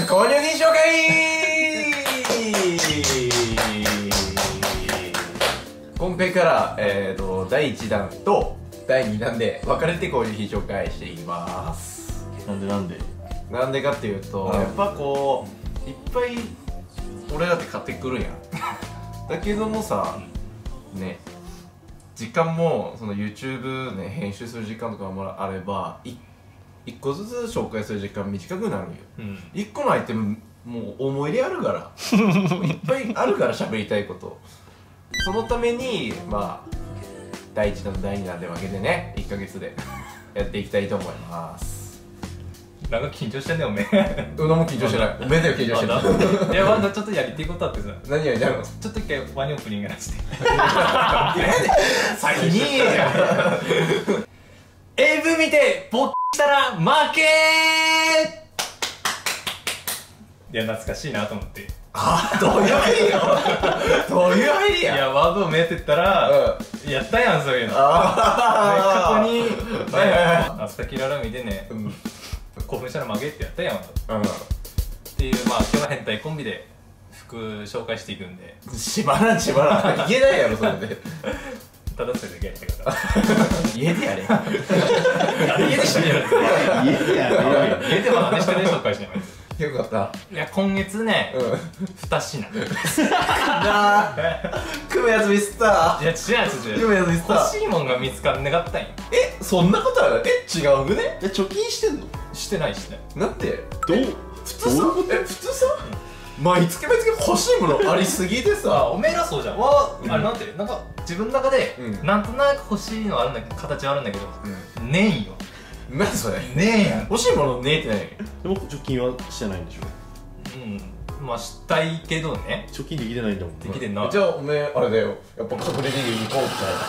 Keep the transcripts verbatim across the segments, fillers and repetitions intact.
購入品紹介今回から、えー、とだいいちだんとだいにだんで分かれて購入品紹介していきます。 なんでなんでなんでかっていうと、やっぱこういっぱい俺だって買ってくるやんだけどもさね、時間もその YouTube ね編集する時間とかもあればいいっこずつ紹介する時間短くなるんよ、うん、いっこのアイテムもう思い入れあるからいっぱいあるから喋りたいこと、そのためにまあだいいちだんとだいにだんで分けてねいっかげつでやっていきたいと思います。 なんか緊張してんねおめえ。 うどんも緊張してない。おめえだよ緊張してる。 いやまだちょっとやりたいことあってさ。 何やりたいの？ ちょっと一回ワニオープニングやらせて。 先にエーブイ見てボッしたら負けー。いや懐かしいなと思って。 あ、どういう入りよ。どういう入りや。 いやワードをめってったら、うん、やったやんそういうの。過去にアスタキララ見てね、うん、興奮したら負けってやったやん、うん、っていうまあ今日は変態コンビで服紹介していくんで。 しばらんしばらん言えないやろそれで。 ただそれだけやりたかった。 家でやれ。 家でしてやる。 家でやれ。 家では何してね紹介しない。 よかった。 いや今月ね、うん、に品。 なあ。組むやつミスった。 いや違う違う。 組むやつミスった。 欲しいもんが見つかんなかったんよ。 え、そんなことある？え、違うくね？ え、貯金してんの？ してないしてない。 なんで？ どう？ 普通さ、え、普通さ、毎月毎月欲しいものありすぎてさ。 おめえらそうじゃん。わあ、あれなんてなんか自分の中でなんとなく欲しいのあるんだけど形あるんだけどねえんよ。 何それ？ ねえやん。 欲しいものねえってない。 でも貯金はしてないんでしょ？ うん、まあしたいけどね。 貯金できてないんだもん。 できてんな。 じゃあおめえあれだよ、やっぱ隠れリリー行こう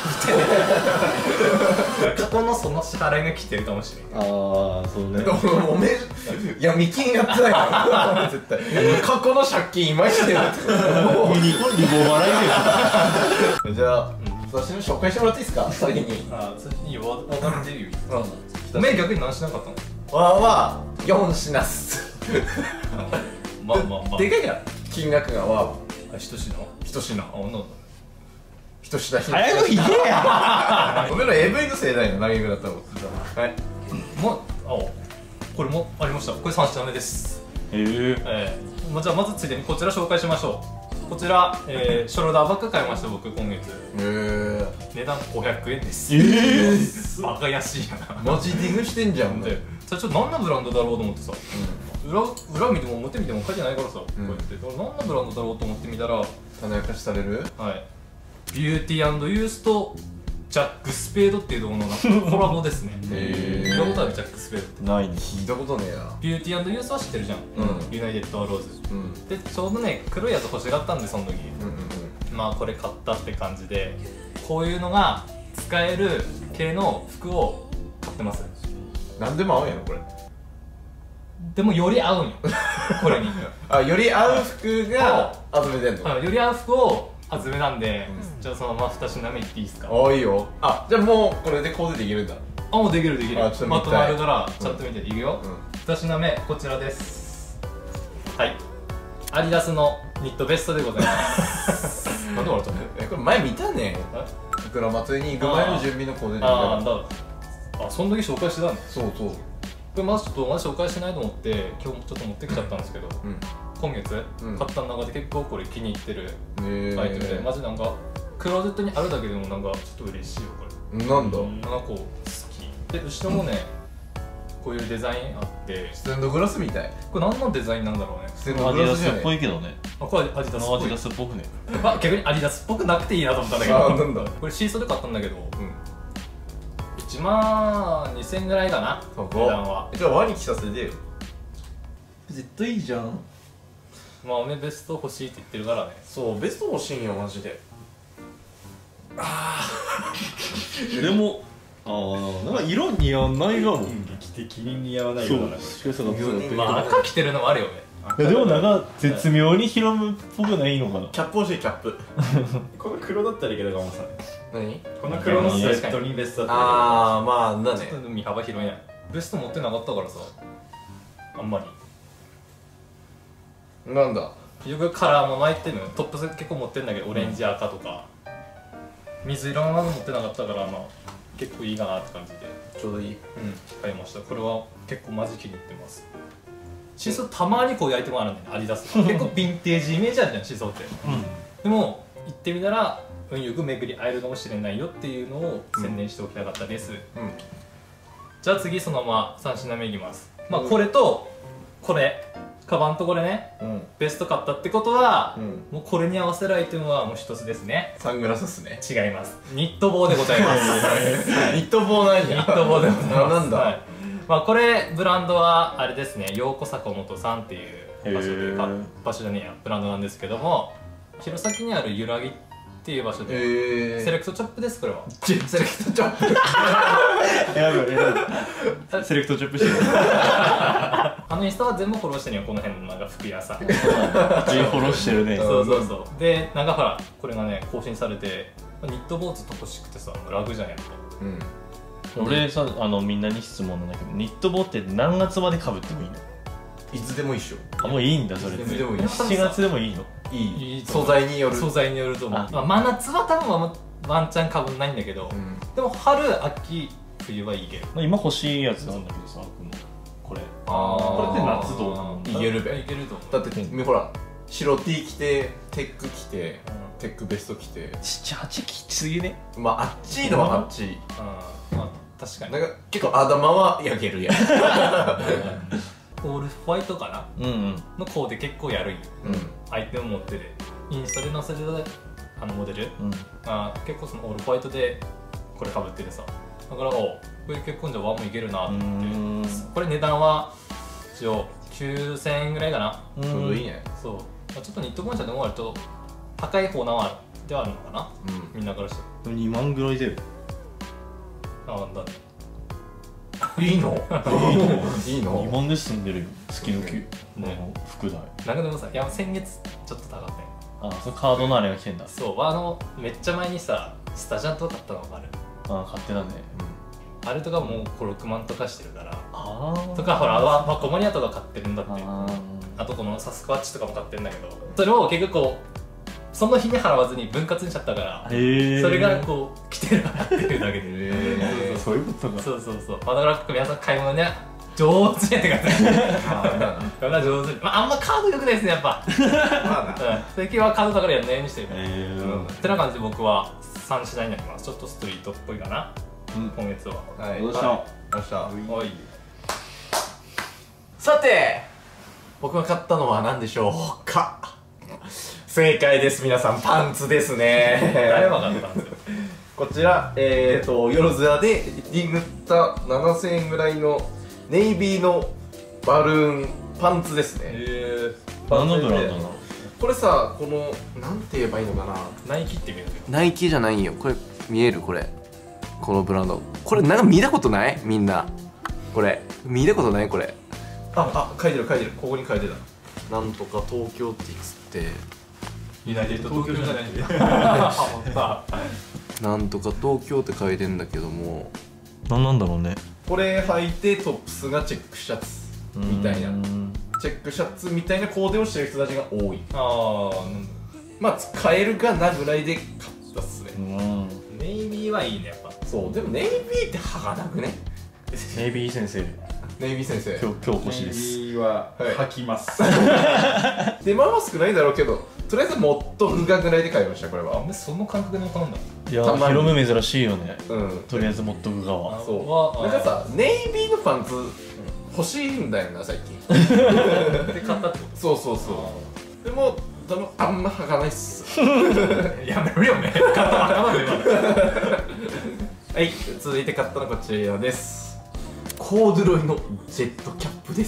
って。過去のその支払いが来てるかもしれん。 ああ、そうね。 おめえ闇金やってないから絶対。過去の借金今してるって。 リボ払いで。 じゃあ私の紹介してもらっていいですか先に。 ああ、それいいよ、分かってるよ。おめえ逆に何しなかったの？ わーはよん品っす。 まあまあまあでかいから金額がわー一品一品あ、女の一品早く言えや。 ごめんの エーブイ の世代の投げだったの。はい。 もあこれもありました。これさん品目です。 へえ。 ええ、じゃあまずついでにこちら紹介しましょう。こちら、えー、ショルダーバッグ買いました僕今月。へえ。 値段ごひゃくえんです。 ええ。 バカ安いやな。 マジディグしてんじゃん。 で最初何のブランドだろうと思ってさ、裏裏見ても表見ても書いてないからさ、こうやって何のブランドだろうと思ってみたら、 種明かしされる。 はい、ビューティー&ユースとジャック・スペードっていうところのコラボですね。 へえ。 聞いたことある？ジャック・スペードって。 ないね。 聞いたことねえな。 ビューティー&ユースは知ってるじゃん。ユナイテッド・アローズ。でちょうどね黒いやつ欲しがったんでその時、まあこれ買ったって感じで、こういうのが使える系の服を買ってます。 何でも合うんやろこれ。 でもより合うんよこれに。 あ、より合う服が集めてんの。 より合う服を集めなんで、じゃあそのままに品目いっていいですか？ あ、いいよ。あ、じゃあもうこれでコーデできるんだ。 あ、もうできるできる。 あ、ちょっと見たい。 まとまるからちゃんと見ていくよ。に品目こちらです。はい、アディダスのニットベストでございます。なんで笑ったの？ え、これ前見たね。桜祭りに行く前の準備のコーデで見た。 ああ、だあ、その時紹介してたんだ。 そうそう。 これまずちょっとまだ紹介しないと思って今日もちょっと持ってきちゃったんですけど、今月買った中で結構これ気に入ってるアイテムで、マジなんかクローゼットにあるだけでもなんかちょっと嬉しいよこれ。 なんだ？ なんかこう好きで、後ろもねこういうデザインあって、 ステンドグラスみたい。 これ何のデザインなんだろうね。 ステンドグラスじゃね。 っぽいけどね。 あ、これアディダスっぽい。 アディダスっぽくね。 まあ逆にアディダスっぽくなくていいなと思ったんだけど。 あ、なんだ。 これシーソーで買ったんだけど、いちまんにせんえんぐらいかな値段は。 じゃあワニ着させてよ。 絶対いいじゃん。 まあおめベスト欲しいって言ってるからね。 そう、ベスト欲しいんよマジで。 ああ。でもああ、なんか色似合わないがも。 劇的に似合わないような。 しかしまあ赤着てるのもあるよね。 いやでもなんか絶妙にヒロムっぽくないのかな。 キャップ欲しいキャップ。 この黒だったらいけるかもさ。 何？ この黒のスウェットにベストだったら。 ああ、まあだね。 ちょっと見幅広いやん。ベスト持ってなかったからさ、あんまり。 なんだよくカラーものアイテムトップス結構持ってるんだけどオレンジ赤とか水色のもの持ってなかったからまあ結構いいかなって感じでちょうどいい。 うん買いました。これは結構マジ気に入ってます。シソたまにこういうアイテムあるんだよね、アディダス結構ヴィンテージイメージあるじゃんシソって、うん、でも行ってみたら運よく巡り会えるかもしれないよっていうのを宣伝しておきたかったです、うんうん、じゃあ次そのままさん品目いきます。まあこれとこれカバンとこれね、うん、ベスト買ったってことは、うん、もうこれに合わせるアイテムはもう一つですね。 サングラスっすね。 違います。ニット帽でございますニット帽なんや。 ニット帽でございます。 なんだ、はい、 まあこれブランドはあれですね、陽子坂本さんっていう場所で場所じゃねえやブランドなんですけども、弘前にあるゆらぎっていう場所でセレクトチョップです。これはセレクトチョップやばいやばいセレクトチョップしてるあのインスタは全部フォローしてるよ、この辺のなんか服屋さん全員フォローしてるね。 そうそうそう。でなんかほらこれがね更新されてニット帽ずっと欲しくてさ楽じゃんやっぱ。 うん、俺さあのみんなに質問なんだけどニット帽って何月までかぶってもいいの？ いつでもいいっしょ。 あもういいんだそれ。いつでもいい。しちがつでもいいの？ いい素材による。 素材によると思う。あ、まあ、真夏は多分ワンチャンかぶんないんだけど、うん、でも春秋冬はいいけど、 まあ、今欲しいやつなんだけどさこれあこれって夏どうなの？ いけるべ。 いけると思う。 だって、うん、ほら白 T 着てテック着て、うん、テックベスト着てななはちきつぎね。 まああっちいのはあっちい、うん、 まあ確かになんか結構頭は焼けるやんオールホワイトかな、うんうん、のコーデ結構やるんよ、うん、アイテム持っててインスタで載せてたあのモデル、うん、あ結構そのオールホワイトでこれかぶっててさ、だからおこれ結構じゃワンもいけるなと思って、これ値段は一応きゅうせんえんぐらいかな。 ちょうどいいね。 そう、まあ、ちょっとニットコンシャでも割と高い方なはではあるのかな、うん、みんなからしてにまんぐらいであなんだねいいのいいのにまんで住んでるよ月の給ね副題なんかでもさ、いや先月ちょっと高かったよ。 あそのカードのあれが来てんだ。 そうあのめっちゃ前にさスタジャンとか買ったの分かる？ あ買ってたね、 うん、あれとかもうごろくまんとかしてるから、あとかほらまあコマニアとか買ってるんだって。 あ, あとこのサスクワッチとかも買ってるんだけど、それを結局こうその日に払わずに分割にしちゃったから、それがこう来てるなっていうだけで、 そういうことか。 そうそうそう。まあだから皆さん買い物ね上手にやってください。ああ上手に。まああんまカード良くないですねやっぱ。まあな。最近はカードだからやんないようにしてるから。ってな感じで僕はさん品になります。ちょっとストリートっぽいかな。今月は。 はい。 どうした？ どうした？ はい。 さて僕が買ったのは何でしょうか？正解です。皆さんパンツですね。 誰わかったんですよ。 こちらえーとよろずやでリグったななせんえんぐらいのネイビーのバルーンパンツですね。 へー何のブランドなの？ これさこのなんて言えばいいのかな、 ナイキって見えるけどナイキじゃないんよ。これ見える？これこのブランドこれなんか見たことない？みんなこれ見たことない？これああ書いてる書いてるここに書いてたなんとか東京って言ってユナイテッド東京じゃないんだよなんとか東京って書いてんだけども何なんだろうね。 これ履いてトップスがチェックシャツみたいなチェックシャツみたいなコーデをしてる人たちが多い。 ああまあ使えるかなぐらいで買ったっすね。 ネイビーはいいねやっぱ。 そうでもネイビーって履かなくね？ ネイビー先生ネイビー先生今日今日越しです。 ネイビーは履きます、 はい、手間は少ないだろうけどとりあえずもっと不がぐらいで買いましたこれは。 あその感覚で買うんだ。 いや広め珍しいよね。うんとりあえずもっと具がはそうなんかさネイビーのパンツ欲しいんだよな最近で買ったってこと？ そうそうそうでも多分あんま履かないっすやめろよね買ったばっかなんだよはい続いて買ったのはこちらです。コードゥロイのジェットキャップです。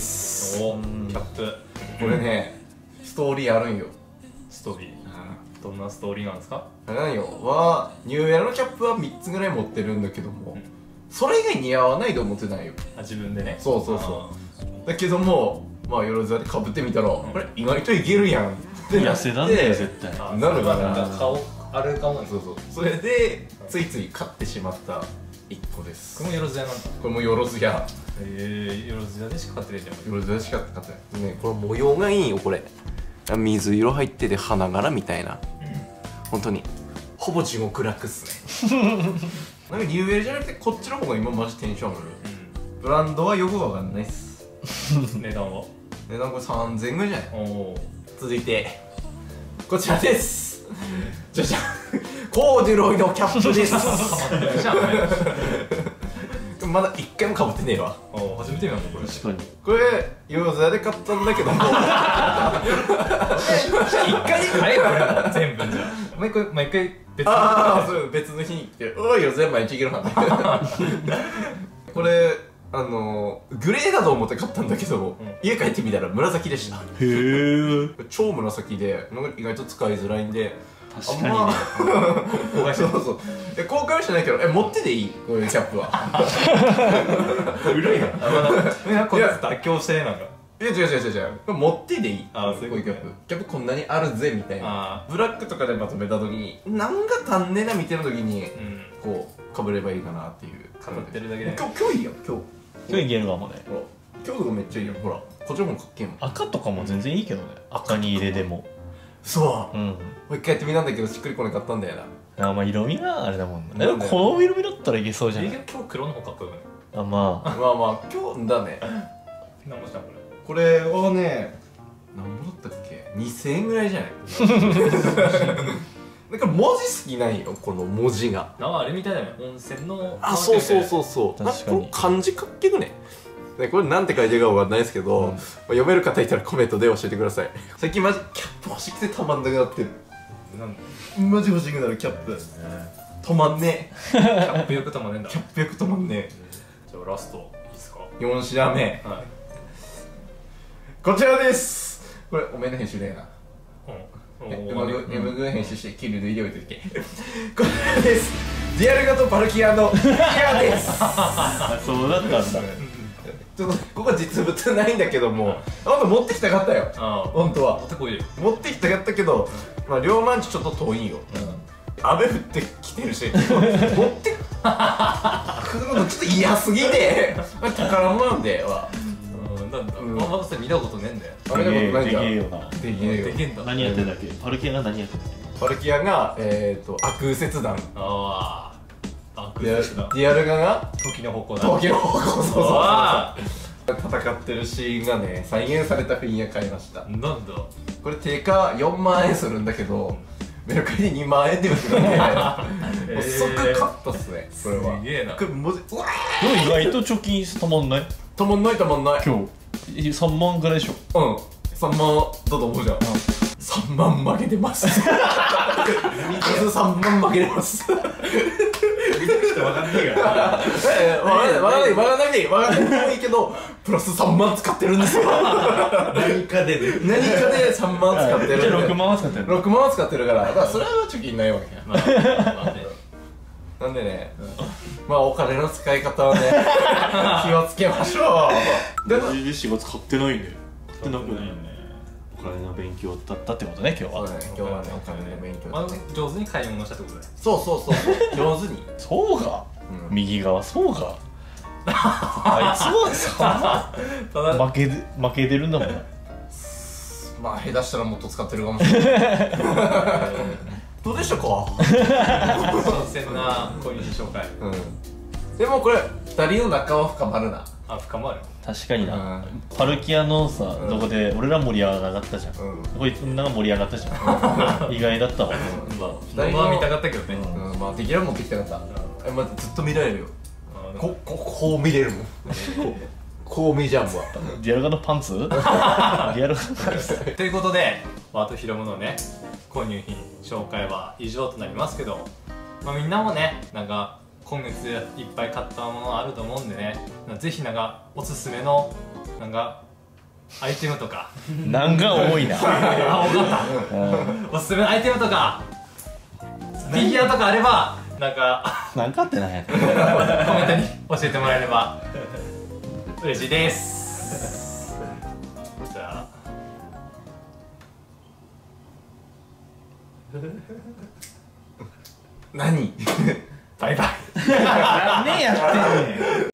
おーキャップこれねストーリーあるんよ。 ストーリーどんなストーリーなんですか？ なんよはニューエラのキャップはみっつぐらい持ってるんだけども、うん、それ以外似合わないと思ってないよ。 あ自分でね。 そうそうそうだけどもまあよろずやでかぶってみたら、うん、これ意外といけるやんってなって痩せなんだよ絶対なるかな。 顔あるかもね。 そうそうそれでついつい買ってしまったいっこです。 これもよろずやなんだ。 これもよろずや。 へえよろずやでしか買ってないじゃん。 よろずやでしか買ってないね。これ模様がいいよこれ。 水色入ってて花柄みたいな、本当にほぼ地獄楽っすね。なんかニューエルじゃなくてこっちの方が今マジテンション上がる。ブランドはよくわかんないっす。 値段は値段これさんぜんえんぐらいじゃない。 おお。 続いてこちらです。じゃじゃん、コーデュロイのキャップです。 じゃあまだ一回もかぶってねえわ。 お初めて見たのこれ。 確かにこれヨーザで買ったんだけども一回に買えよこれも全部じゃあ毎回毎回別のああそう別の日に来て「おいよ全部毎日いけるはん」これあのグレーだと思って買ったんだけど、うん、家帰ってみたら紫でした。へえ。超紫でなんか意外と使いづらいんで、 確かにね、 公開してそうそうえ公開はしてないけど、え持ってでいいこういうキャップは。 古いな。なんかこいつ妥協してなんか。 いや違う違う違う違う、持ってでいい。 ああそういうこういうキャップキャップこんなにあるぜみたいな。ブラックとかでまとめた時になんか足んねえなみたいな時に、うん、こうかぶればいいかなっていう。 かぶってるだけで今日今日いいよ今日今日いけるかもね。 今日とかめっちゃいいよ。ほらこっちもかっけえもん。 赤とかも全然いいけどね、赤に入れでも。 そう、 うん、 もう一回やってみたんだけどしっくりこなかったんだよな。 あまあ色味があれだもんね。でもこの色味だったらいけそうじゃない。 今日黒の方かっこよくない？ あまあまあまあ今日だね。 何もしたこれこれはね何もだったっけにせんえんぐらいじゃない。だから文字好きなんよこの文字が。 なんかあれみたいだね、温泉の。 あそうそうそうそう。 確かにこの漢字かっけくね。ね、これなんて書いてるかわかんないですけど、うん、まあ、読める方いたらコメントで教えてください。最近マジキャップ欲しくてたまんなくなってる。なんマジ欲しくなるキャップ。止まんねえ。 キャップよく止まんねえんだ。 キャップよく止まんねえ。 じゃあラストいいですか。 よん品目、はい、こちらです。これおめえの編集だよな。エムグ編集してキルで入れおいといて。これです。ディアルガとパルキアのフィギュアです。 そうだったんだ。 ちょっとここ実物ないんだけども、本当持ってきたかったよ。本当は持ってこいよ。 持ってきたかったけど、まあ両マンチちょっと遠いよ。雨降ってきてるし、持ってくるのちょっと嫌すぎて、宝物なんでは。 なんだ、ままだ見たことねえんだよ。 あれ見たことないんだよ。 でけえよな。 でけえよ。 でけえんだ。 何やってんだっけ？パルキアが何やってんだっけ？ パルキアがえっと悪切断。 ああ。悪切断。 ディアルガが時の矛だ。 時の矛、そうそうそう。戦ってるシーンがね再現されたフィギュア買いました。 なんだ。 これ定価よんまんえんするんだけど、メルカリでにまんえんで売ってたんで、もう即買ったっすね。これは。 すげえな。 これ文字。 でも意外と貯金たまんない。 たまんないたまんない。 今日さんまんぐらいでしょ。 うんさんまんだと思うじゃん。さんまん負けてます。さんまん負けてます。 分かんねえから。 分かんない分かんない分かんないでいい分かんないでもいいけどプラスさんまん使ってるんですよ。 何かでね。 何かでさんまん使ってる。 じゃあろくまんは使ってる。 ろくまんは使ってるから、だからそれは貯金ないわけや。なんでね、まあお金の使い方はね気をつけましょう。 でもしがつ買ってないんだよ。買ってなくないよね。お金の勉強だったってことね今日は。 今日はねお金の勉強。 上手に買い物したってことだよ。 そうそうそう上手に。 そうか。右側そうか。あいつはさ負け負けてるんだもん。 まあ下手したらもっと使ってるかもしれない。どうでしたか。 新鮮な小西紹介。 でもこれふたりの仲は深まるな。 あ深まる。 確かにな。パルキアのさどこで俺ら盛り上がったじゃん。こいつみんなが盛り上がったじゃん。意外だったわ。 まあ見たかったけどね。 まあできれば持ってきたかった。まあずっと見られるよ。こここう見れるもん。こう見じゃんわ。 ディアルガのパンツ？ディアルガのパンツ。 ということで、ワートヒロムのね購入品紹介は以上となりますけど、まあみんなもねなんか今月いっぱい買ったものあると思うんでね、ぜひなんかおすすめのなんかアイテムとか。 なんか多いな。 あ分かった。おすすめのアイテムとかフィギュアとかあればなんかなんかってない。 コメントに教えてもらえれば嬉しいです。じゃあ何バイバイ。 何年やってんねん。